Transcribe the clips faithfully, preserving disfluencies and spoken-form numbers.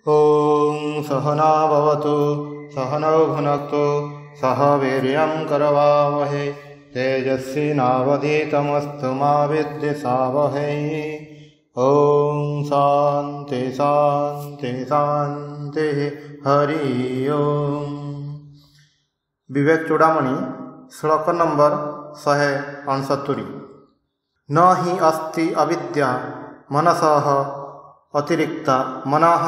ओं सहना भवतु सहनौ भुनक्तु सह वीर्यं करवावहै तेजस्विनावधीतमस्तु मा विद्विषावहै। ओं शान्ति शान्ति शान्ति हरि ओं। विवेक चूड़ामणि श्लोक नंबर शहे अणसत्तरी। न हि अस्ति अविद्या मनसः अतिरिक्ता मनः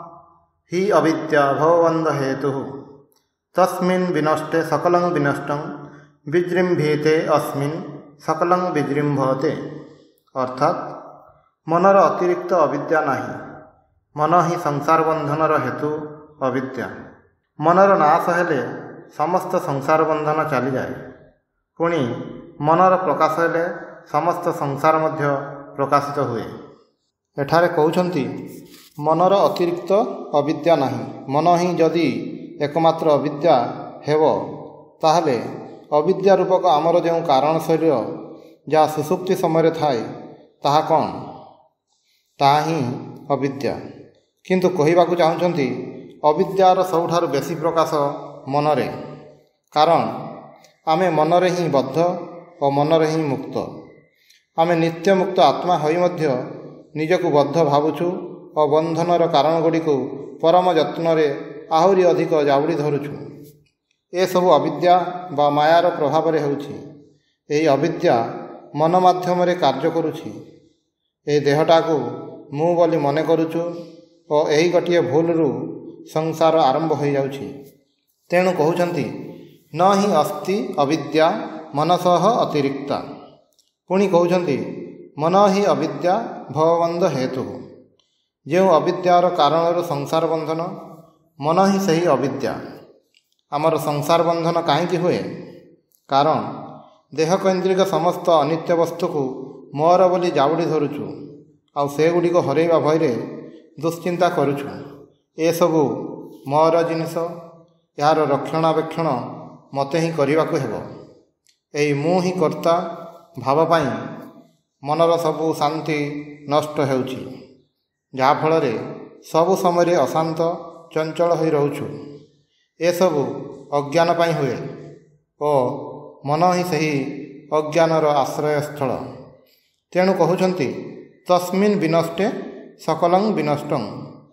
हि अविद्या भवबन्ध हेतुः तस्मिन् विनष्टे सकलं विनष्टं विजृम्भते अस्मिन् सकलं विजृम्भते। अर्थात मनर अतिरिक्त अविद्या नहीं, मन ही संसार बंधनर हेतु अविद्या। मनर नाश हेले समस्त संसार बंधन चली जाए, पुणी मनर प्रकाश हेले समस्त संसार मध्य प्रकाशित हुए। एठारे कहउछंती मनर अतिरिक्त अविद्या नहीं, मन ही जदि एकमात्र अविद्या हेब ताहले अविद्या रूपक आमर जो कारण शरीर जहाँ सुसुप्ति समय थाए ताहा कौन, ताहा ही अविद्या। किंतु कहिबाकु चाहुछंती अविद्यार सबुठारु बेसी प्रकाश मनरे, कारण आमे मनरे ही बद्ध और मनरे ही मुक्त। आमे नित्य मुक्त आत्मा होई मध्य निजकु बद्ध भावुछु और बंधनर कारण गुड़िक परम यत्नरे आहुरी अधिक जावड़ी धरुछु। ए सब अविद्या बा मायार प्रभाव होउछि। एही अविद्या मन माध्यम कार्य करुछि। ए देहटाकु मु बोली मने करुछु और एही गोटिए भूलरू संसार आरंभ हो जाउछि। तेणु कहउछंती न हि अस्ति अविद्या मनसः अतिरिक्ता। पुणी कहउछंती मन ही अविद्या भवबन्ध हेतु। जो अविद्यार कारण संसार बंधन मन ही सही अविद्या। आमर संसार बंधन कहीं हुए, कारण देह केन्द्रिक समस्त अनित्य वस्तु को मोर बोली जावड़ी धरुछु आउ से गुड़िक हरैवा भयरे दुश्चिंता करुछु। ए सबु मोर जिनिस, यार रक्षणाबेक्षण मते ही करबाकू हेब। एई मु ही कर्ता भाव पाई मनर सबु शांति नष्ट हेउछि, जहा फल सबु समय अशांत चंचल हो रोचु। ए सबु अज्ञान पाई हुए और मन ही सही अज्ञानर आश्रय स्थल। तेणु कहउछंती तस्मिन् विनष्टे सकलं विनष्टं।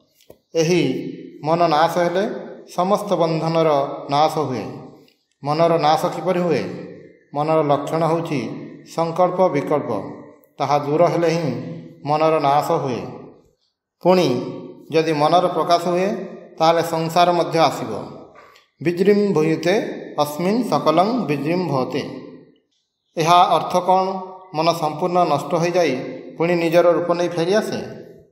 एही मन नाश हेले समस्त बंधनर नाश हुए। मनर नाश किपरि हुए? मनर लक्षण होउछि संकल्प विकल्प, ताहा दूर हेले ही मनर नाश हुए। पुणी जदि मनर प्रकाश हुए ताहले संसार मध्य आसिब। विजृम्भते अस्मिन् सकलं विजृम्भते। यह अर्थ कौन? मन संपूर्ण नष्ट हो जाए पुणी निजर रूप नहीं फेरी आसे।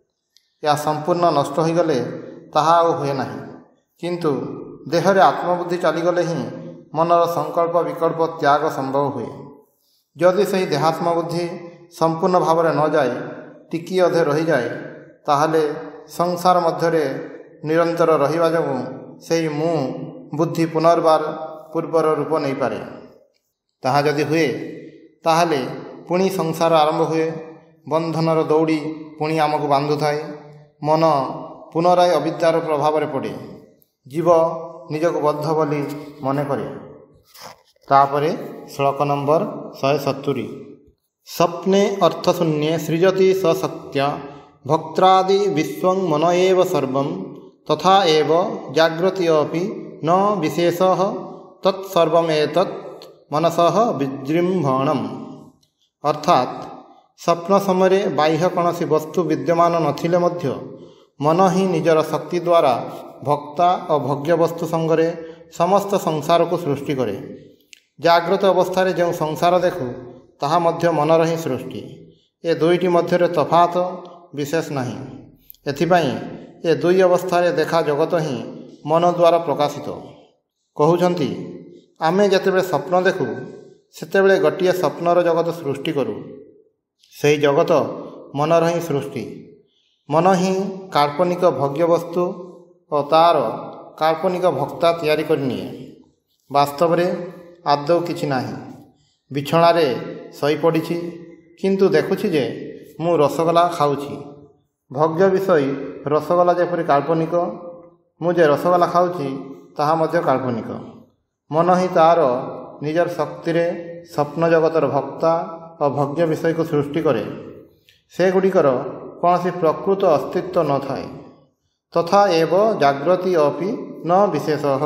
या संपूर्ण नष्ट हो गले ताहा आउ हुए नहीं, किंतु देहरे आत्मबुद्धि चलीगले ही मनर संकल्प विकल्प त्याग संभव हुए। जदि सही देहात्मबुद्धि संपूर्ण भाव न जाए, टिकी अधे रही जाए, ताहले संसार मध्यरे निरंतर रहिबा जोगु सेही मु बुद्धि पुनर्बार पूर्वर रूप नहीं पारे। ताहा जदि हुए ताहले पुणी संसार आरंभ हुए। बंधनर दौड़ी पुणी आमको बांधु थाए। मन पुनराय अविद्यार प्रभाव पड़े। जीव निजक बद्ध बोली मने करे। तापरे श्लोक नंबर शहे सत्तरी। स्वप्ने अर्थशून्ये सृजति सशक्त्या भक्त्रादि विश्वं मन एव सर्वं तथा एव जागृति अपि न विशेषः तत्सर्वमेतत् मनसः विजृम्भणम्। अर्थात स्वप्न समय बाह्य कौनसी वस्तु विद्यमान नथिले मध्य मन ही निजर शक्ति द्वारा भक्ता और भोग्य वस्तु संगरे समस्त संसार को सृष्टि करे। जागृत अवस्था जो संसार देखु ताहा मध्य मनर ही सृष्टि। ए दुईटी मध्य तफात विशेष नहीं। एथिपाई ए दुई अवस्था देखा जगत ही मन द्वारा प्रकाशित। कहउछंती आमे जेतेबेले स्वप्न देखु सेतेबेले गोटिए स्वप्नर जगत सृष्टि करू। सही जगत मनर ही सृष्टि। मन ही काल्पनिक भोग्य वस्तु और तार काल्पनिक भक्ता तैयारी करनिए। वास्तव रे आदौ किछि नाही। बिछणारे शई पड़िछि, किंतु देखुछि जे मु रसगोला खाऊछि। भोग्य विषय रसगोला जेपरी काल्पनिक, मुझे रसगोला खाऊची ताहा मध्य काल्पनिक। मन ही तार निजर शक्ति रे स्वप्न जगतर भक्ता और भग्य विषय को सृष्टि करे। से गुड़िकर कौन सी प्रकृत अस्तित्व न थाए। तथा एव जागृति अपि न विशेषः।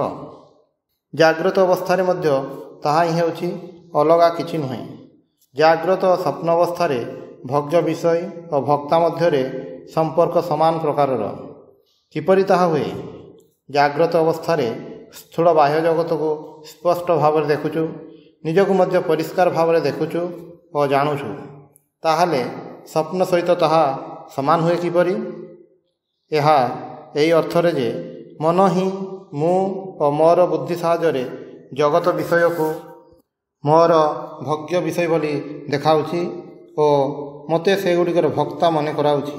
जाग्रत अवस्था मध्य ताहा ही हेउछि अलगा किछि नुहे। जाग्रत और स्वप्न अवस्था भग्य विषय और भक्ता मध्य संपर्क समान प्रकारर। किपरि ताहा हुए? जाग्रत अवस्था स्थूल बाह्य जगत को स्पष्ट भाव में देखुचु, निजक मध्य परिष्कार भाव में देखुचु और जानुचु। ताहले स्वप्न सहित ताहा समान हुए किपरि? यहा एही अर्थरे जे मन ही मु और मोर बुद्धि साहाय्य जगत विषय को मोर भग्य विषय बोली देखाउछि और मते से गुड़िकर भक्ता मन कराउछि।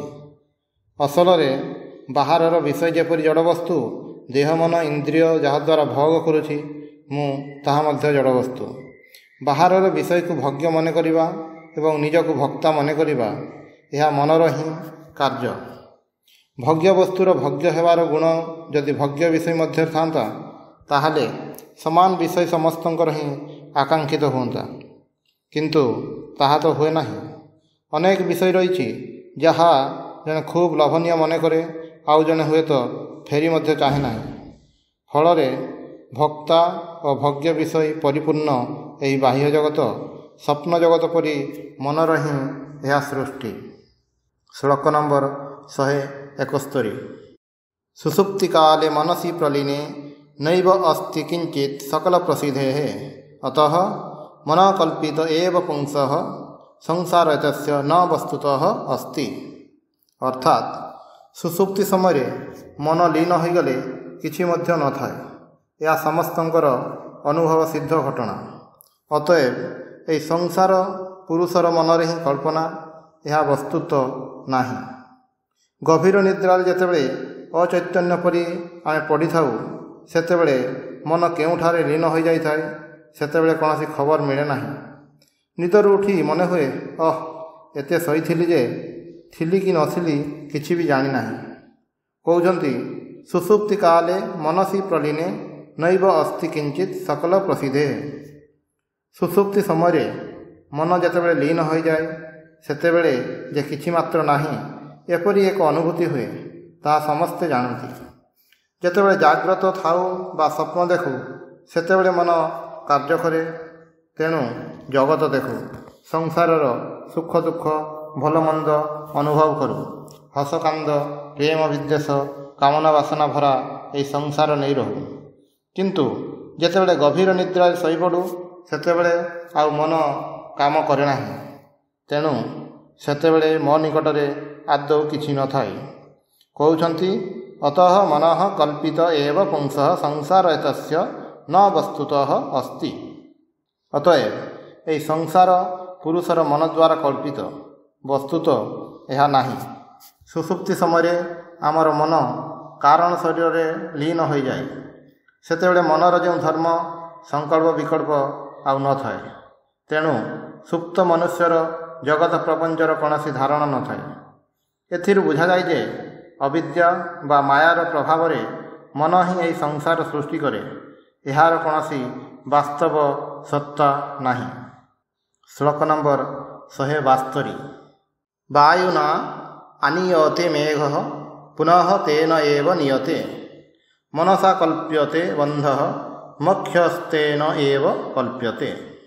असल बाहर विषय जेपरि जड़वस्तु, देह मन इंद्रिय जहाद्वारा भोग करुछि, मु ताहा मध्य जड़वस्तु। बाहर विषय को भग्य मन करिबा एवं निजक भक्ता मन करिबा यह मनर ही कार्य। भग्य वस्तुर भग्य हेबार गुण जदि भग्य विषय मध्य थांता ताहले समान विषय समस्तंकर ही आकांक्षित होता, किंतु ताहा तो हुए नहीं। अनेक विषय रही जहा जने खूब लोभनीय मन करे, आउ जने हुए तो फेरी मध्य चाहे ना। फल भक्ता और भग्य विषय परिपूर्ण यही बाह्य जगत स्वप्न जगत परी मनर ही यह सृष्टि। श्लोक नंबर शहे एकस्तरी। सुसुप्ति काले मनसी प्रलीने नैव अस्ति किंचित सकल प्रसिद्धे अतः मन कल्पित एव पुंसः संसारतस्य न वस्तुतः अस्ति। अर्थात सुसुप्ति समय मन लीन हो गले किछि मध्य न थाए, यह समस्तंकर अनुभव सिद्ध घटना। अतएव यह संसार पुरुषर मनरे ही कल्पना, यह वस्तुत्व नाही। गभीर निद्रा जेतेबेले अचैतन्य परी आमे पड़ी थाउ, सेतेबेले मन केउठारे लीन हो जाई थाए, सेतेबेले कौनसी खबर मिले नाही। निदर उठी मने हुए अह एते शोइथिली जे थिली कि नथिली किछि भी जानी नाही। कहउछंती सुसुप्ति काले मनसी प्रलीने नैव अस्ति किंचित सकल प्रसिद्धे। सुसुप्ति समय मन जेतेबेले लीन हो जाए, सेतेबेले जे किछि मात्र नाही एपरी एक अनुभूति हुए, ता समस्ते जानती। जेतेबेले जाग्रत थाउ बा स्वप्न देखु, सेतेबेले मन कार्य करे। तेणु जगत देखु, संसारर सुख दुख भल मंद अनुभव करू, हस कांद प्रेम विद्वेष कामना वासना भरा यही संसार नहीं रहू। किंतु जेतेबेले गभीर निद्रा शोइपड़ू, सेतेबेले आउ मन काम करे नाही। तेणु सेतेबेले मो निकटरे आदौ किछि न थाए। कहउछंती अतः मनः कल्पित एव पुंसः संसारतस्य न वस्तुतः अस्ति। अतएव यही संसार पुरुषर मन द्वारा कल्पित, वस्तुत यह नाही। सुसुप्ति समय आमर मन कारण शरीर रे लीन हो जाए, सेतेबेले मनर जो धर्म संकल्प विकल्प आउ न थाए। तेणु सुप्त मनुष्यर जगत प्रपंचर कौनसी धारणा न थाए। एथिरु बुझा जाए जे अविद्या बा मायार प्रभाव रे मन ही यही संसार सृष्टि करे, यार कौनसी वास्तव सत्ता नाही। श्लोक नंबर शहे बास्तरी। वायुना आनीयते मेघः पुनः तेन एव नियते मनसा कल्प्यते बंधः मख्यस्तेन एव कल्प्यते।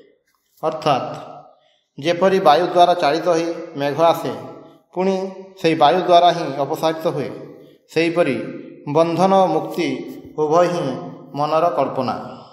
अर्थात जेपरी वायु द्वारा चालित ही मेघ आसे, पुणी से वायु द्वारा ही अपसारित हुए, सेहीपरि बंधन और मुक्ति उभय ही मनर कल्पना।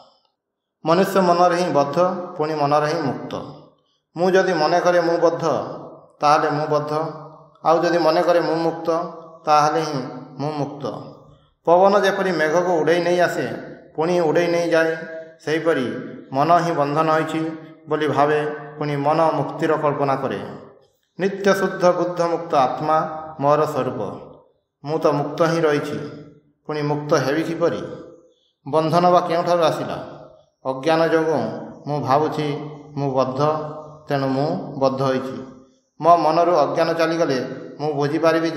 मनुष्य मनर ही बद्ध, पुणी मनर ही मुक्त। मु जदि मन करे मु बद्ध ताहले मु बद्ध, आउ जदि मन करे मु मुक्त ताहले ही मु मुक्त। पवन जेपरी मेघ को उड़े नहीं आसे, पुणी उड़े नहीं जाए, सेहीपरि मन ही बंधन होइछि बोली भावे, पुणी मन मुक्तिर कल्पना करे। नित्य शुद्ध बुद्ध मुक्त आत्मा मोर स्वरूप, मु तो मुक्त ही रही, पुणी मुक्त हेबि किपरि? बंधन बा केउठारु आसिला? अज्ञान जोगु मु भावुछि मु बद्ध, तेणु मु बद्ध होइछि। मो मनरु अज्ञान चलीगले मु बुझिपारिबि जे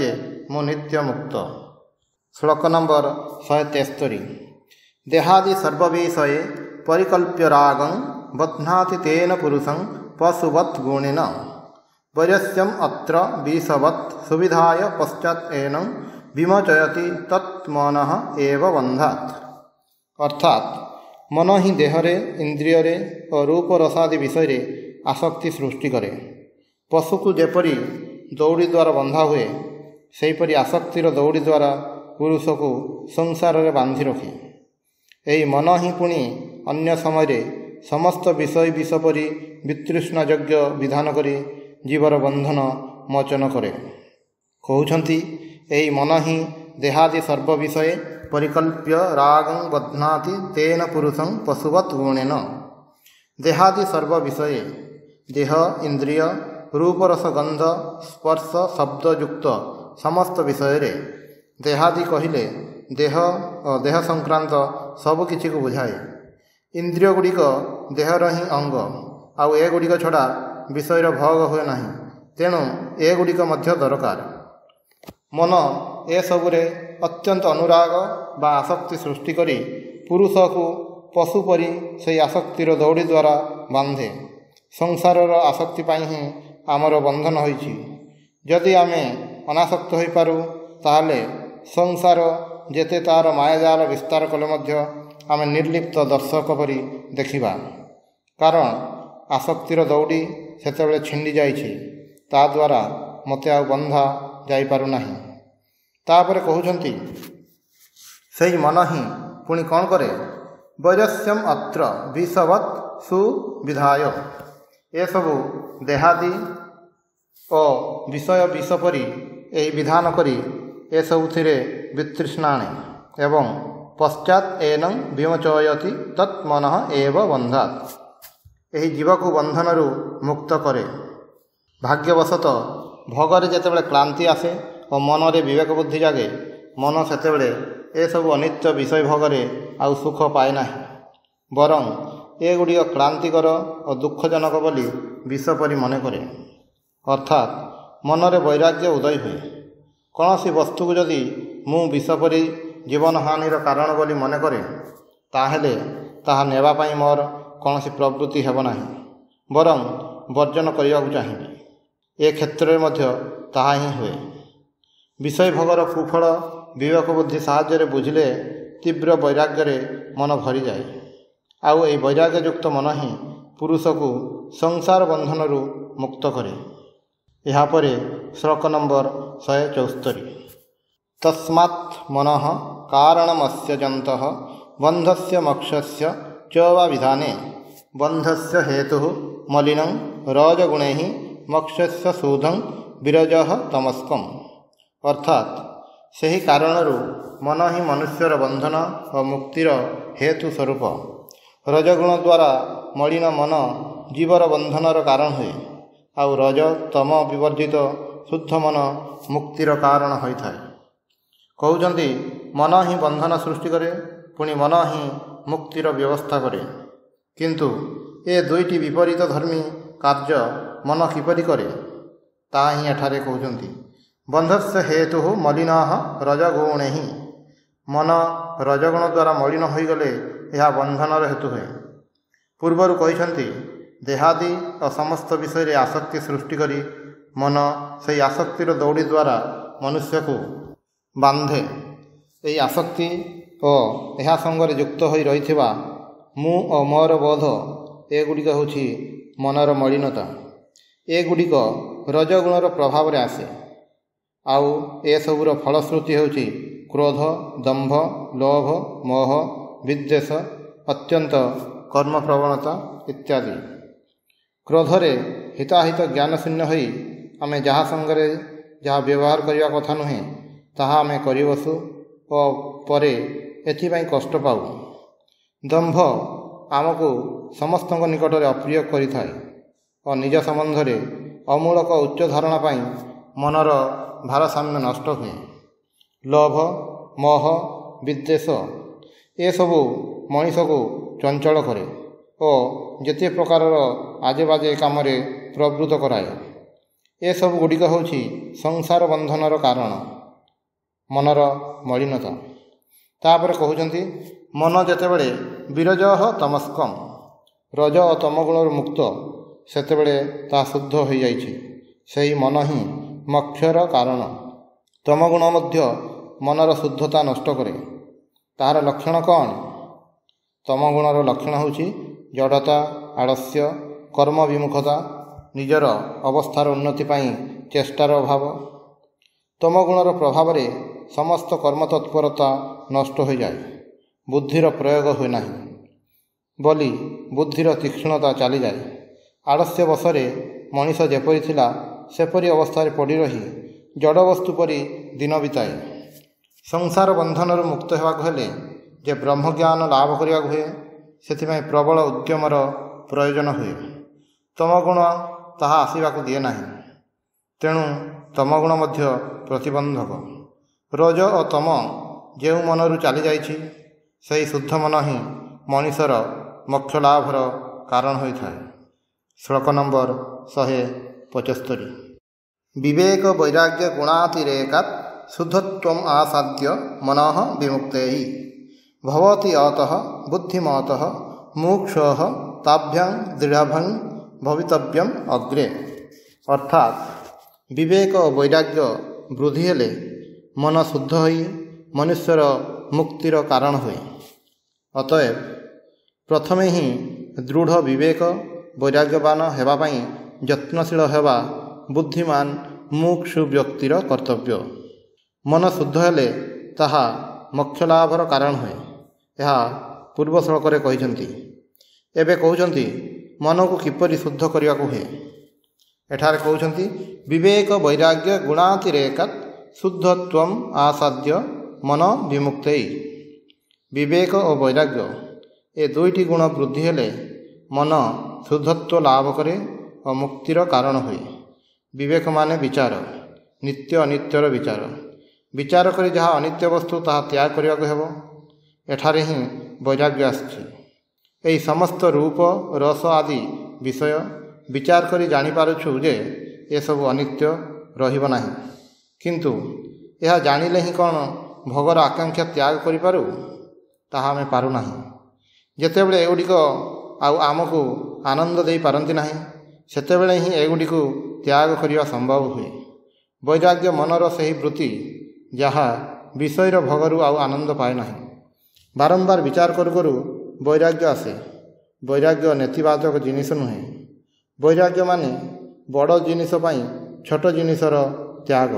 मु नित्य मुक्त। श्लोक नंबर शहे तेस्तरी। देहादि सर्वविषये परिकल्प्य रागं बध्नाति तेन पुरुषं पशुवत् गुणेन वैरस्यम् अत्र विषवत् सुविधाय पश्चात् एनं विमोचयति तत् मनः एव बन्धात्। अर्थात मन ही देहरे इंद्रिय और रूप रसादि विषय आसक्ति सृष्टि करे। पशु को जेपरी दौड़ी द्वारा बंधा हुए सेहीपरि आसक्तिर दौड़ी द्वारा पुरुष को संसार में बांधि रखे। यही मन ही पुणी अन्य समय समस्त विषय विष परि वितृष्णा यज्ञ विधान करी जीवर बंधन मोचन करे। कहउछंती यही मन ही देहादि सर्व विषय परिकल्प्य रागं बध्नाति तेन पुरुषं पशुवत् गुणेन। देहादि सर्व विषय देह इंद्रिय रूप रस गंध स्पर्श शब्द युक्त समस्त विषय रे देहादि कहिले देह और देह संक्रांत सबकि को बुझाए। इंद्रिय गुड़िक देहर ही अंग आउ ए गुड़िक छड़ा विषयर भोग हुए नहीं, तेणु ए गुड़िक मध्य दरकार। मन ए सबुरे अत्यंत अनुराग बा आसक्ति सृष्टि करी पुरुष को पशु परी से आसक्तिर दौड़ी द्वारा बांधे। संसारर आसक्ति पाई ही आमर बंधन होइछि। जदि आमे अनासक्त होई पारू ताहले संसार जेते तार मायाजाल विस्तार कले मध्य आमे निर्लिप्त दर्शक परी देखिबा। कारण आसक्तिर दौड़ी सेतेबेले छिंडी जाइछि, ता द्वारा मते आ बंधा जाई पारू नाही। तापर कहउछंती सेही मन ही पुणी कौन करे, वैरस्यम अत्र विषवत् सुविधाय। ये सबु देहादि और विषय विष परी यही विधान करी ए सबुथिरे वितृष्णा आणे एवं पश्चात एनं विमोचयति तत् मनः एव बन्धात्। यही जीव को बंधन मुक्त करे। भाग्यवशत भोगरे जेतेबेले क्लांति आसे और मनरे विवेक बुद्धि जागे, मन सेतेबेले ए सब अनित्य विषय भोगरे आउ सुख पाए नाही, बरं ए गुड़िक क्लांतिकर और दुखजनक बोली विष परी मन करे। अर्थात मनरे वैराग्य उदय हुए। कौन सी वस्तु को जदि मु विष परी जीवन हानिर कारण बोली मन करे ताहेले ताहा नेबा पाई मोर कौन सी प्रवृत्ति हेब नाही, बरं वर्जन करने को चाहिए। ए क्षेत्र में ताहा ही हुए। विषय भोगर कुफल विवेक बुद्धि साहाय्य बुझिले तीव्र वैराग्य मन भरी जाए। आउ ए वैराग्ययुक्त मन ही पुरुष को संसार बंधन मुक्त करे। यहाँ पर श्लोक नंबर शहे चौस्तरी। तस्मात् मनः कारणमस्य जन्तः बन्धस्य मोक्षस्य च वा विधाने बन्धस्य हेतुः मलिनं रजगुणैः मोक्षस्य शोधं विरजः तमस्कम्। अर्थात सही कारणरू मन ही मनुष्यर बंधन और मुक्तिर हेतु स्वरूप। रजगुण द्वारा मलिन मन जीवर बंधनर कारण हुए, आउ रज तम विवर्जित शुद्ध मन मुक्तिर कारण होता है। कहउछंती मन ही बंधन सृष्टि करे, पुणी मन ही मुक्तिर व्यवस्था करे। किंतु ए दुईटी विपरीत धर्मी कार्य मन किपरि करे ता ही एठारे कहउछंती। बंधस्य हेतु मलिनाः रजगुणे ही। मन रजगुण द्वारा मलिन होगले यह बंधनर हेतु है। पूर्वर कहते देहादि और समस्त विषय आसक्ति सृष्टि करी मन से आसक्तिर दौड़ी द्वारा मनुष्य को बांधे। यही आसक्ति और यह संगे युक्त हो रही मु और मोर बोध एगुड़िक हूँ मनर मलिनता। एगुड़िक रजगुणर प्रभाव में आसे। आउ ए सबुर फलश्रुति होची क्रोध, दंभ, लोभ, मोह, विद्वेष, अत्यंत कर्म प्रवणता इत्यादि। क्रोधरे हिताहित ज्ञान शून्य होई आमे जहाँ संगरे जहाँ व्यवहार करने कथा नुहे ताहा आमे करि बसु और परे एथिपाई कष्ट पाऊ। दंभ आमको समस्त निकट में अप्रिय करिथाए और निज संबंध में अमूलक उच्च धारणा पाई मनर भारसाम्य नष्ट हुए। लोभ, मोह, विद्वेष ये सबू मनीष को चंचल करे और जेते प्रकार आजे बाजे काम प्रवृत्त कराए। ये सब गुड़िक हूँ संसार बंधनर कारण मनर मलिनता। तापर कहउछन्ति मन जेतेबेले विरजः तमस्कम रज और तमगुण मुक्त सेतेबेले ता शुद्ध हो जाइछि। सेही मन ही मोक्षर कारण। तमगुण मध्य मनर शुद्धता नष्ट करे। तार लक्षण कौन? तमगुणर लक्षण होछि जड़ता, आलस्य, कर्म विमुखता, निजर अवस्थार उन्नति पाई चेष्टार अभाव। तमगुणर प्रभाव रे समस्त कर्म तत्परता नष्ट हो जाए, बुद्धिर प्रयोग हुए नहीं बोली बुद्धिर तीक्ष्णता चली जाए। आलस्य बसरे मनीष जेपरी थिला सेपरी अवस्था पड़ी रही जड़ वस्तु परी दिन बिताए। संसार बंधन मुक्त होगाक हेले जे ब्रह्मज्ञान लाभ करने हुए से प्रबल उद्यमर प्रयोजन हुए। तमगुण ताहा आसवाक दिए ना, तेणु तमगुण मध्य प्रतिबंधक। रज और तम जो मनरू चली जाइछि सही शुद्ध मन ही मनीषर मोक्ष लाभर कारण होता है। श्लोक नंबर शहे पचस्तरी। विवेक वैराग्य गुणातिरेकात् शुद्धत्वम् आसाद्य मनः विमुक्तैः भवति अतः बुद्धिमतः मुमुक्षुः ताभ्यां दृढाभ्यां भवितव्यम् अग्रे। अर्थात विवेक और वैराग्य वृद्धि हेले मन शुद्ध होई मनुष्यर मुक्तिर कारण हुए। अतएव प्रथमे ही दृढ़ विवेक वैराग्यवान हेबा पई यत्नशील हेबा बुद्धिमान मुमुक्षु व्यक्तिर कर्तव्य। मन शुद्ध हेले ताहा मोक्ष लाभर कारण हुए। यह पूर्व श्लोक रे कहिसंती। एबे कहउछंती मन को किपरि शुद्ध करने को हुए। एठारे कहउछंती विवेक वैराग्य गुणातिरेकात् शुद्धत्वम् आसाद्य मन विमुक्तै। विवेक और वैराग्य ए दुईटी गुण वृद्धि हेले मन शुद्धत्व लाभ करे और मुक्तिर कारण हुए। विवेक माने विचार, नित्य अनित्यर विचार। विचार करी जहाँ अनित्य वस्तु ताहा त्याग करने को हेबो। एठारे ही वैराग्य आछि। एही समस्त रूप रस आदि विषय विचार करी जानी पारुछु जे ये सब अनित्य रहिबो नाही, किंतु यह जानिले ही कौन भोगर आकांक्षा त्याग करि पारु ताहा आमे पारु नाही। जेतेबेले एगुड़िक आउ आमको आनंद दे पारंती नाही सेतेबेले ही एगुड़िक त्याग करिवा संभव हुए। वैराग्य मनर सही वृत्ति जहाँ विषयर भोगरू आउ आनंद पाए नाही। बारंबार विचार करू करू वैराग्य आसे। वैराग्य नेतिबाचक जिनिस नुहे। वैराग्य माने बड़ जिनिस पाई छोट जिनिसर त्याग।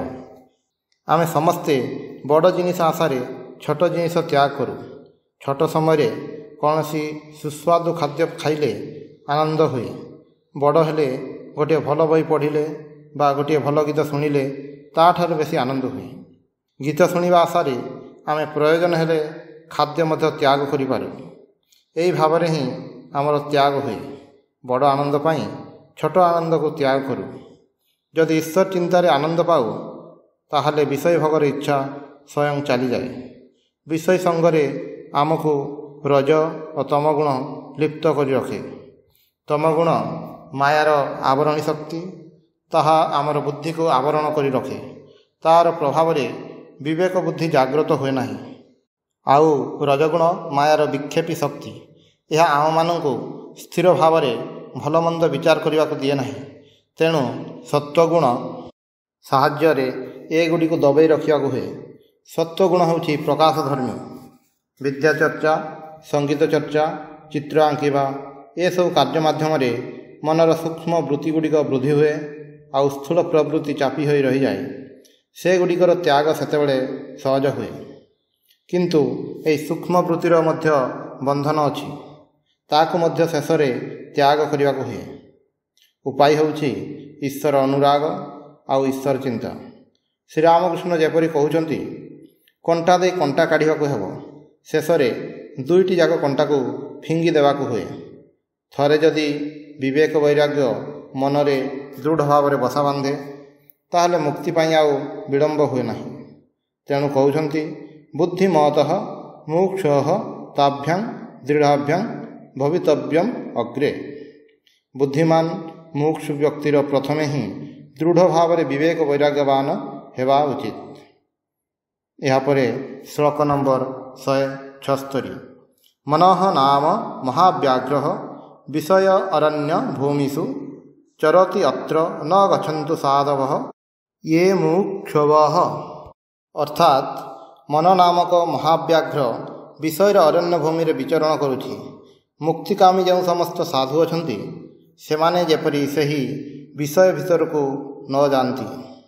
आमे समस्ते बड़ जिनिस आशारे छोट जिनिस त्याग करू। छोट समय कौन सी सुस्वादु खाद्य खाइले आनंद हुए। बड़ हेले गोटे भल बही पढ़िले बा गोटे भल गीत शुणिले ताठार बेसी आनंद हुए। गीत शुणा आशारे आमे प्रयोजन हेले खाद्य मध्य त्याग करिपारू। एही भावरे ही आमर त्याग हुए। बड़ आनंद पाई छोट आनंद को त्याग करू। जदि ईश्वर चिंतार आनंद पाऊ ताहले विषय भोगर इच्छा स्वयं चली जाए। विषय संगरे आमको रज और तमगुण लिप्त करी रखे। तमगुण मायार आवरणी शक्ति, ताहा आमर बुद्धि को आवरण करी रखे। तार प्रभाव रे विवेक बुद्धि जागृत हुए नहीं। आउ रजगुण मायार विक्षेपी शक्ति, यह आम मानू स्थिर भाव में भलमंद विचार करने को दिए नहीं। तेणु सत्वगुण साहाय्य एगुड़ी को दबाई रखा हुए। सत्वगुण हूँ प्रकाशधर्मी। विद्या चर्चा, संगीत चर्चा, चित्र आंकिवा ये सब कार्य माध्यम मनर सूक्ष्म वृत्ति गुड़िक वृद्धि हुए। आउ स्थूल प्रवृत्ति चापी हो रही जाए। से गुड़िकर त्याग सेतेबेले सहज हुए। किंतु यही सूक्ष्म वृत्तिर मध्य बंधन अच्छी, ताकू मध्य शेष त्याग करने को हुए। उपाय होउछि ईश्वर अनुराग आउ ईश्वर चिंता। श्री रामकृष्ण जेपरी कहउछंती कंटा दे कंटा काढ़ा को हेबो, शेष दुईटी जाक कंटा को फिंगी देवाक हुए। थरे जदि विवेक वैराग्य मनरे दृढ़ भाव में बसा बांधे ताहले मुक्ति पाई आउ विलंब हुए नहीं। तेणु कहउछंती बुद्धिमतः मुमुक्षुः ताभ्यां दृढ़ाभ्यां भवितव्यम अग्रे। बुद्धिमान मुमुक्षु व्यक्तिर प्रथमे ही दृढ़ भाव में विवेक वैराग्यवान हेबा उचित। यापर श्लोक नंबर शहे छस्तरी मनः नाम महाव्याघ्र विषय अरण्य भूमिषु चरति अत्र न गच्छन्तु साधवः ये मुक्षवः। अर्थात मन नामक महाव्याघ्र विषय अरण्य भूमि रे विचरण करुछि। मुक्तिकामी जो समस्त साधु अछंती सेमाने जेपरी सही विषय भीतर को न जानती।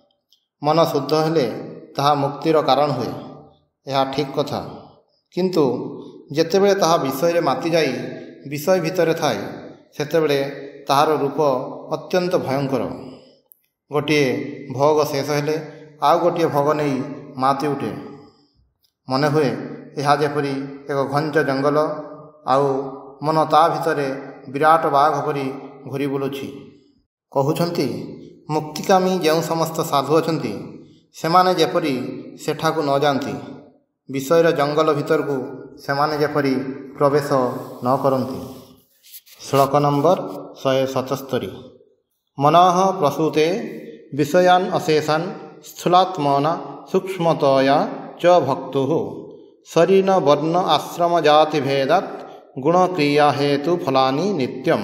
मन शुद्ध हेले ताहा मुक्तिर कारण हुए, यह ठीक कथा। किंतु जेतेबेले ताहा विषय रे माति जाई विषय भितर थाए सेतेबेले ताहार रूप अत्यंत भयंकर। गोटे भोग शेष हेले आउ गोटे भोग नहीं माति उठे। मन हुए यह जेपरी एक घंच जंगल आउ मन ता भितरे विराट बाघ परी घूरी बुलुछि। कहउछंती मुक्तिकामी जो समस्त साधु अछंती सेमाने जेपरी सेठाकू न जानती, विषयर जंगल भितर को सेमाने जेपरी प्रवेश न करती। श्लोक नंबर शहे सतस्तरी मनः प्रसूते विषयान अशेषान स्थूलात्मना सूक्ष्मतया च भक्तुः शरीर वर्ण आश्रम जाति भेदात् गुण क्रिया हेतु फलानि नित्यम।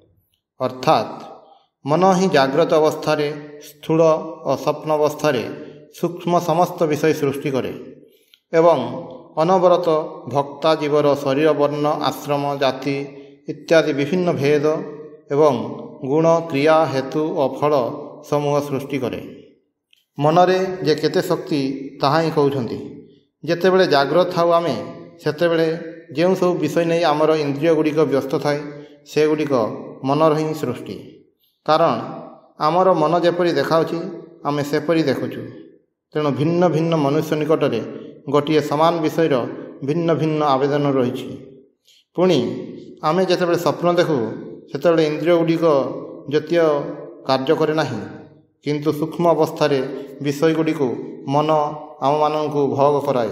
अर्थात मन ही जाग्रत अवस्था स्थूल और स्वप्न अवस्था सूक्ष्म समस्त विषय सृष्टि करे एवं अनवरत भक्ता जीवर शरीर वर्ण आश्रम जाति इत्यादि विभिन्न भेद एवं गुण क्रिया हेतु और फल समूह सृष्टि करे। मनरे जे केते शक्ति ताहा ही कहउछंती। जेतेबेले जाग्रत थाउ आमे सेतेबेले जो सब विषय नहीं आमर इंद्रिय गुड़िक व्यस्त थाए से गुड़िक मनर ही सृष्टि। कारण आमर मन जेपरी देखाउछि आमे सेपरी देखुछु। तेणु भिन्न भिन्न मनुष्य निकटरे गोटे समान विषयर भिन्न भिन्न आवेदन रही। पुणी आमे जेतेबेले स्वप्न देखु सेतेबेले इंद्रिय गुड़िक जतीय कार्य करे नाही, किंतु सूक्ष्म अवस्था विषय गुड़िक मन आम मानू भोग कराए।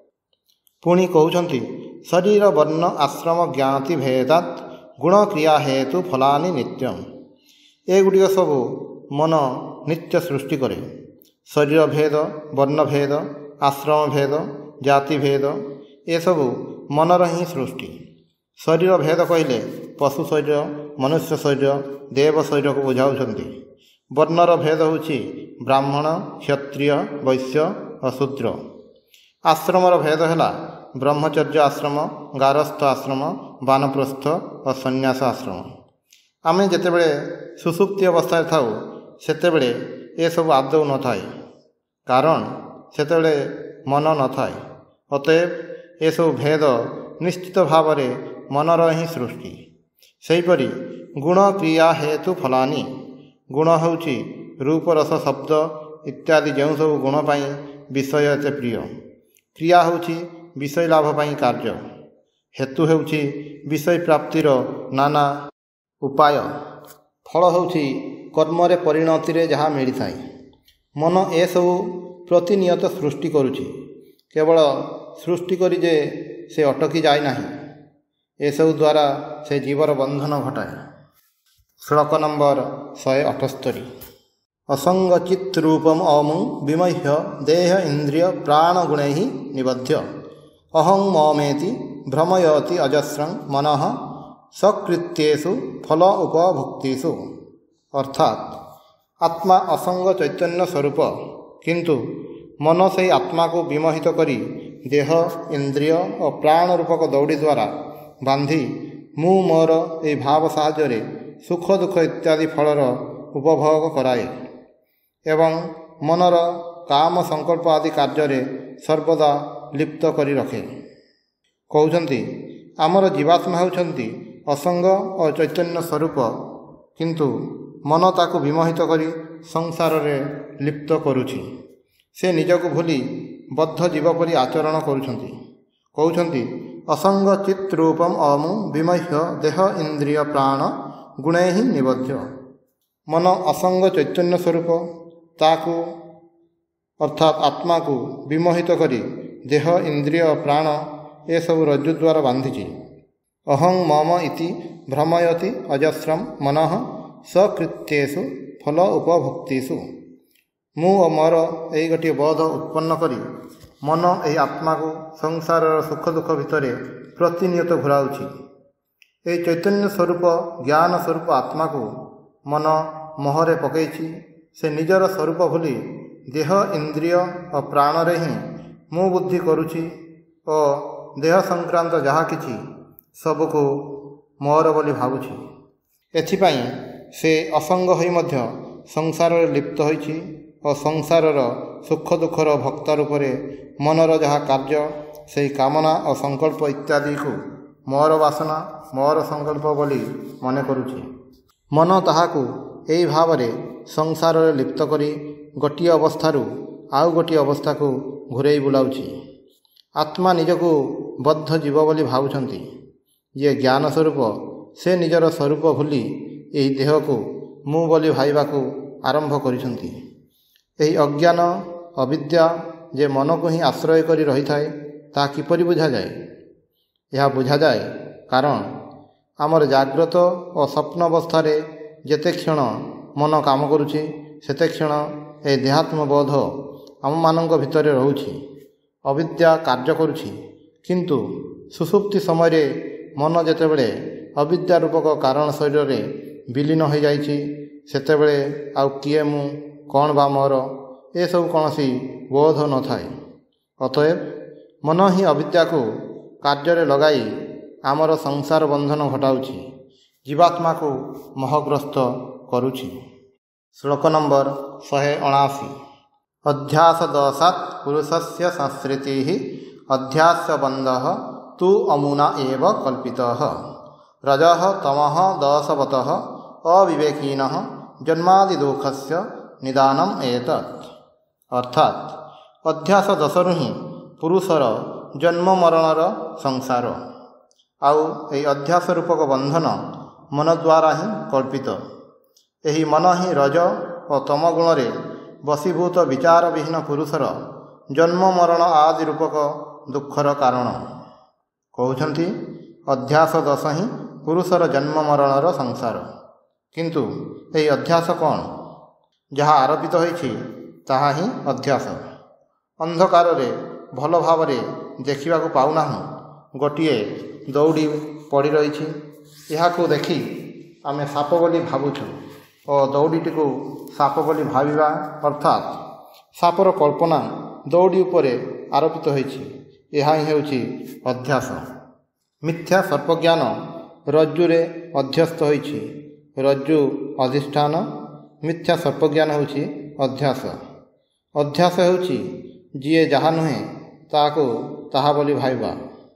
पुणी कहउछंती शरीर वर्ण आश्रम ज्ञाति भेदात् गुण क्रिया हेतु फलानि नित्यम। एगुड़िक सब मन नित्य सृष्टि करे। शरीर भेद वर्ण भेद आश्रम भेद जाति भेद ये सब मनर ही सृष्टि। शरीर भेद कहले पशु शरीर मनुष्य शरीर देव शरीर को बुझाउछंती। वर्णर भेद होछि ब्राह्मण क्षत्रिय वैश्य और शूद्र। आश्रमर भेद है ब्रह्मचर्य आश्रम गारस्थ आश्रम वानप्रस्थ और संन्यास आश्रम। आमे जेतेबेले सुसुप्ति अवस्था थाउ सेतेबेले ये सब आदौ न थाए, कारण सेतेबेले मन न थाए। अतएव ये सब भेद निश्चित भाव मनर ही सृष्टि। सेहीपरि गुण क्रिया हेतु फलानि। गुण होछि रूप रस शब्द इत्यादि जो सब गुण पाई विषय एते प्रिय। क्रिया होछि विषय लाभ पाई कार्य। हेतु होछि विषय प्राप्तिर नाना उपाय। फल होछि कर्मरे परिणति रे जहाँ मिली थाए। मन ए सब प्रतिनियत सृष्टि करुछि। केवल सृष्टि करी जे से अटकी जाए नाही, ए सब द्वारा से जीवर बंधन घटाए। श्लोक नंबर शहे अठस्तरी असंगचित रूपम अमु विमह्य देह इंद्रिय प्राण गुणे ही निबध्य अहं ममेति भ्रमयति अजस्रं मनः सकृत्येषु फल उपभुक्तिषु। अर्थात आत्मा असंग चैतन्य स्वरूप, किंतु मन से आत्मा को विमोहित करी देह इंद्रिय और प्राण रूपक दौड़ी द्वारा बांधी मु मोर ए भाव साहाय्य सुख दुख इत्यादि फलर उपभोग कराए एवं मनर काम संकल्प आदि कार्य सर्वदा लिप्त करी रखे। कहउछंती आमर जीवात्मा होउछंती असंग और चैतन्य स्वरूप, किंतु मन ताकू विमोहित करी संसार रे लिप्त करुछि। से निजको भूली बद्ध जीव परी आचरण करुछंती। कहउछंती असंग चित रूपम अमु विमह्य देह इंद्रिय प्राण गुणे ही निबध्य। मन असंग चैतन्य स्वरूप ताकू अर्थात आत्मा को विमोहित करी देह इंद्रिय प्राण ये सब रज्जु द्वारा बांधिछि। अहं मम इति भ्रमयति अजस्रम मनः सकृत्येषु फल उपभुक्तिषु। मु और मोर यही गोटे बोध उत्पन्न करी मन ଏହି ଆତ୍ମାକୁ ସଂସାରର ସୁଖ ଦୁଃଖ ଭିତରେ ପ୍ରତିନିୟତ ଘୁରାଉଛି। ଏହି ଚୈତନ୍ୟ ସ୍ୱରୂପ ଜ୍ଞାନ ସ୍ୱରୂପ ଆତ୍ମାକୁ ମନ ମୋହରେ ପକାଇଛି। ସେ ନିଜର ସ୍ୱରୂପ ଭୁଲି ଦେହ ଇନ୍ଦ୍ରିୟ ଓ ପ୍ରାଣରେ ହିଁ ମୁଁ ବୁଦ୍ଧି କରୁଛି ଓ ଦେହ ସଂକ୍ରାନ୍ତ ଯାହା କିଛି ସବୁକୁ ମୋର ବୋଲି ଭାବୁଛି। ଏଥିପାଇଁ ସେ ଅସଙ୍ଗ ହୋଇ ମଧ୍ୟ ସଂସାରରେ ଲିପ୍ତ ହୋଇଛି ଓ ସଂସାରର ସୁଖ ଦୁଃଖର ଭକ୍ତ ରୂପରେ ମନର ଯାହା କାର୍ଯ୍ୟ ସେହି କାମନା ଓ ସଂକଳ୍ପ ଇତ୍ୟାଦିକୁ ମୋର ବାସନା ମୋର ସଂକଳ୍ପ ବୋଲି ମନେ କରୁଛି। ମନ ତାହାକୁ ଏହି ଭାବରେ ସଂସାରରେ ଲିପ୍ତ କରି ଗୋଟିଏ ଅବସ୍ଥାରୁ ଆଉ ଗୋଟିଏ ଅବସ୍ଥାକୁ ଘୁରେଇ ବୁଲାଉଛି। ଆତ୍ମା ନିଜକୁ ବଦ୍ଧ ଜୀବ ବୋଲି ଭାବୁଛନ୍ତି। ଯିଏ ଜ୍ଞାନ ସ୍ୱରୂପ ସେ ନିଜର ସ୍ୱରୂପ ଭୁଲି ଏହି ଦେହକୁ ମୁଁ ବୋଲି ଭାବିବାକୁ ଆରମ୍ଭ କରିଛନ୍ତି। ଏହି ଅଜ୍ଞାନ ଅବିଦ୍ୟା ଯେ ମନକୁ ହିଁ ଆଶ୍ରୟ କରି ରହିଥାଏ ତାହା କିପରି ବୁଝାଯାଏ? ଏହା ବୁଝାଯାଏ କାରଣ ଆମର ଜାଗ୍ରତ ଓ ସ୍ୱପ୍ନ ଅବସ୍ଥାରେ ଯେତେ କ୍ଷଣ ମନ କାମ କରୁଛି ସେତେ କ୍ଷଣ ଏହି ଦେହାତ୍ମବୋଧ ଆମମାନଙ୍କ ଭିତରେ ରହୁଛି। ଅବିଦ୍ୟା କାର୍ଯ୍ୟ କରୁଛି, କିନ୍ତୁ ସୁଷୁପ୍ତି ସମୟରେ ମନ ଯେତେବେଳେ ଅବିଦ୍ୟା ରୂପକ କାରଣ ଶରୀରରେ ବିଲୀନ ହୋଇଯାଇଛି ସେତେବେଳେ ଆଉ କିଏ ମୁଁ କ'ଣ ବା ମୋର ଏସବୁ କୌଣସି ବୋଧ ନଥାଏ। ଅତଏବ ମନ ହିଁ ଅବିଦ୍ୟାକୁ କାର୍ଯ୍ୟରେ ଲଗାଇ ଆମର ସଂସାର ବନ୍ଧନ ଘଟାଉଛି, ଜୀବାତ୍ମାକୁ ମୋହଗ୍ରସ୍ତ କରୁଛି। ଶ୍ଲୋକ ନମ୍ବର ଶହେ ଅଣାଅଶୀ। ଅଧ୍ୟାସ ଦୋଷାତ୍ ପୁରୁଷସ୍ୟ ସଂସ୍କୃତି ଅଧ୍ୟାସ ବନ୍ଧଃ ତୁ ଅମୁନା ଏବ କଲ୍ପିତଃ ରଜଃ ତମଃ ଦୋଷବତଃ ଅବିବେକିନଃ ଜନ୍ମାଦି ଦୁଃଖସ୍ୟ ନିଦାନମ୍ ଏତତ୍। ଅର୍ଥାତ୍ ଅଧ୍ୟାସ ଦୋଷରୁ ହିଁ ପୁରୁଷର ଜନ୍ମ ମରଣର ସଂସାର। ଆଉ ଏହି ଅଧ୍ୟାସ ରୂପକ ବନ୍ଧନ ମନ ଦ୍ୱାରା ହିଁ କଳ୍ପିତ। ଏହି ମନ ହିଁ ରଜ ଓ ତମ ଗୁଣରେ ବଶୀଭୂତ ବିଚାରବିହୀନ ପୁରୁଷର ଜନ୍ମ ମରଣ ଆଦି ରୂପକ ଦୁଃଖର କାରଣ। କହୁଛନ୍ତି ଅଧ୍ୟାସ ଦୋଷ ହିଁ ପୁରୁଷର ଜନ୍ମ ମରଣର ସଂସାର। କିନ୍ତୁ ଏହି ଅଧ୍ୟାସ କ'ଣ? ଯାହା ଆରୋପିତ ହୋଇଛି ତାହା ହିଁ ଅଧ୍ୟାସ। ଅନ୍ଧକାରରେ ଭଲ ଭାବରେ ଦେଖିବାକୁ ପାଉନାହୁଁ ଗୋଟିଏ ଦଉଡ଼ି ପଡ଼ି ରହିଛି। ଏହାକୁ ଦେଖି ଆମେ ସାପ ବୋଲି ଭାବୁଛୁ ଓ ଦଉଡ଼ିଟିକୁ ସାପ ବୋଲି ଭାବିବା ଅର୍ଥାତ୍ ସାପର କଳ୍ପନା ଦଉଡ଼ି ଉପରେ ଆରୋପିତ ହୋଇଛି। ଏହା ହିଁ ହେଉଛି ଅଧ୍ୟାସ। ମିଥ୍ୟା ସର୍ପଜ୍ଞାନ ରଜ୍ଜୁରେ ଅଧ୍ୟସ୍ତ ହୋଇଛି। ରଜ୍ଜୁ ଅଧିଷ୍ଠାନ, ମିଥ୍ୟା ସର୍ପଜ୍ଞାନ ହେଉଛି ଅଧ୍ୟାସ। ଅଧ୍ୟାସ ହେଉଛି ଯିଏ ଯାହା ନୁହେଁ ତାହାକୁ ତାହା ବୋଲି ଭାବିବା।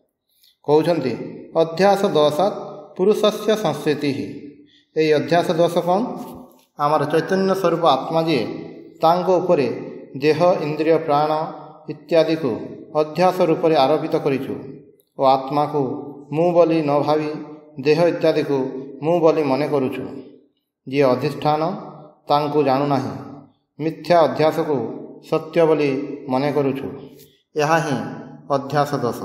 କହୁଛନ୍ତି ଅଧ୍ୟାସ ଦୋଷାତ୍ ପୁରୁଷସ୍ୟ ସଂସ୍କୃତି। ଏହି ଅଧ୍ୟାସ ଦୋଷ କ'ଣ? ଆମର ଚୈତନ୍ୟ ସ୍ୱରୂପ ଆତ୍ମା ଯିଏ ତାଙ୍କ ଉପରେ ଦେହ ଇନ୍ଦ୍ରିୟ ପ୍ରାଣ ଇତ୍ୟାଦିକୁ ଅଧ୍ୟାସ ରୂପରେ ଆରୋପିତ କରିଛୁ ଓ ଆତ୍ମାକୁ ମୁଁ ବୋଲି ନ ଭାବି ଦେହ ଇତ୍ୟାଦିକୁ ମୁଁ ବୋଲି ମନେ କରୁଛୁ। ଯିଏ ଅଧିଷ୍ଠାନ ତାଙ୍କୁ ଜାଣୁନାହିଁ। ମିଥ୍ୟା ଅଧ୍ୟାସକୁ ସତ୍ୟ ବୋଲି ମନେ କରୁଛୁ। ଏହା ହିଁ ଅଧ୍ୟାସ ଦୋଷ।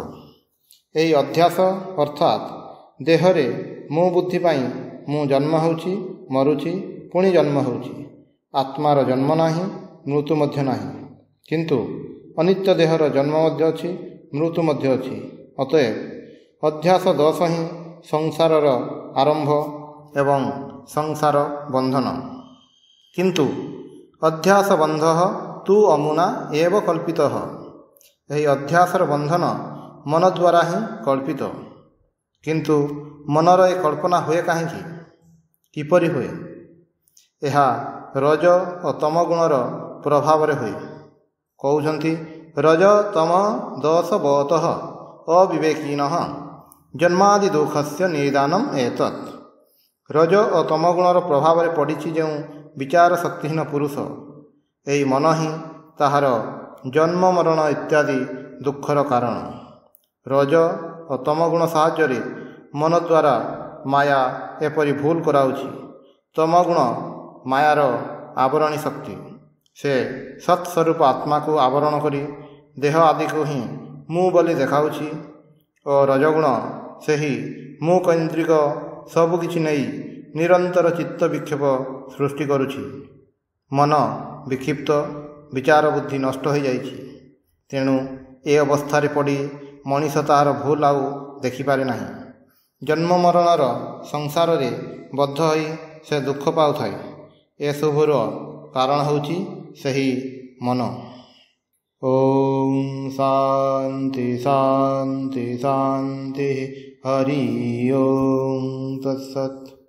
ଏହି ଅଧ୍ୟାସ ଅର୍ଥାତ୍ ଦେହରେ ମୁଁ ବୁଦ୍ଧି ପାଇଁ ମୁଁ ଜନ୍ମ ହେଉଛି, ମରୁଛି, ପୁଣି ଜନ୍ମ ହେଉଛି। ଆତ୍ମାର ଜନ୍ମ ନାହିଁ, ମୃତ୍ୟୁ ମଧ୍ୟ ନାହିଁ। କିନ୍ତୁ ଅନିତ୍ୟ ଦେହର ଜନ୍ମ ମଧ୍ୟ ଅଛି, ମୃତ୍ୟୁ ମଧ୍ୟ ଅଛି। ଅତଏବ ଅଧ୍ୟାସ ଦୋଷ ହିଁ ସଂସାରର ଆରମ୍ଭ ଏବଂ ସଂସାର ବନ୍ଧନ। କିନ୍ତୁ ଅଧ୍ୟାସ ବନ୍ଧଃ ତୁ ଅମୁନା ଏବ କଳ୍ପିତଃ। ଏହି ଅଧ୍ୟାସର ବନ୍ଧନ ମନ ଦ୍ୱାରା ହିଁ କଳ୍ପିତ। କିନ୍ତୁ ମନର ଏ କଳ୍ପନା ହୁଏ କାହିଁକି? କିପରି ହୁଏ? ଏହା ରଜ ଓ ତମ ଗୁଣର ପ୍ରଭାବରେ ହୁଏ। କହୁଛନ୍ତି ରଜ ତମ ଦୋଷ ବତଃ ଅବିବେକିନଃ ଜନ୍ମାଦି ଦୁଃଖସ୍ୟ ନିଦାନମ୍ ଏତତ୍। ରଜ ଓ ତମ ଗୁଣର ପ୍ରଭାବରେ ପଡ଼ିଛି ଯେଉଁ ବିଚାର ଶକ୍ତିହୀନ ପୁରୁଷ, ଏହି ମନ ହିଁ ତାହାର ଜନ୍ମ ମରଣ ଇତ୍ୟାଦି ଦୁଃଖର କାରଣ। ରଜ ଓ ତମ ଗୁଣ ସାହାଯ୍ୟରେ ମନ ଦ୍ୱାରା ମାୟା ଏପରି ଭୁଲ କରାଉଛି। ତମ ଗୁଣ ମାୟାର ଆବରଣୀ ଶକ୍ତି। ସେ ସତ୍ ସ୍ୱରୂପ ଆତ୍ମାକୁ ଆବରଣ କରି ଦେହ ଆଦିକୁ ହିଁ ମୁଁ ବୋଲି ଦେଖାଉଛି ଓ ରଜଗୁଣ ସେହି ମୁଁ କୈନ୍ଦ୍ରିକ ସବୁକିଛି ନେଇ ନିରନ୍ତର ଚିତ୍ତ ବିକ୍ଷେପ ସୃଷ୍ଟି କରୁଛି। ମନ ବିକ୍ଷିପ୍ତ, ବିଚାର ବୁଦ୍ଧି ନଷ୍ଟ ହୋଇଯାଇଛି। ତେଣୁ ए अवस्थारे पड़ी मनीष तार भूल आउ देखिपारे नाही। जन्म मरणर संसार रे बद्ध होई से दुख पाउथाए। एसबुर कारण होउची सही मन। ओम शांति शांति शांति। हरि ओम तत्सत्।